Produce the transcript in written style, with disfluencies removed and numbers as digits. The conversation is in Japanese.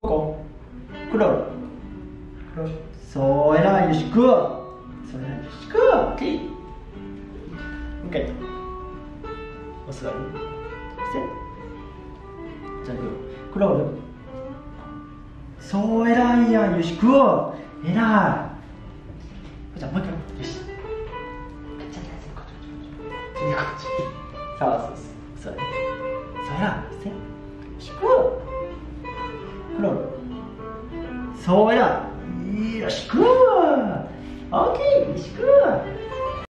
こクロールクロールそう偉いよしグーそう偉いよしグーオッケーもう一回お座りしてじゃあクロールそう偉いやんよしグー偉いじゃあもう一回よしそうそれそれなしてよしグークロールそう偉いよしグーオッケーよしグー